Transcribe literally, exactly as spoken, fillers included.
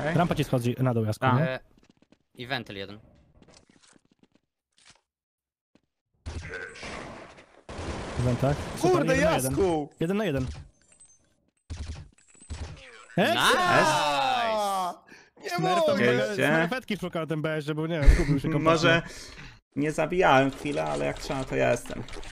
Okay. Rampa ci schodzi na dół, Jasku, A. nie? E, I wentyl jeden. Wentach. Super, Kurde, jeden na jeden. Jasku! Jeden na jeden. Eee, Nice! A, Nie Smurf tam mogę! Oczywiście. Smurfetki szukał ten B S, żeby nie wiem, zgubił się kompletnie. Może nie zabijałem chwilę, ale jak trzeba, to ja jestem.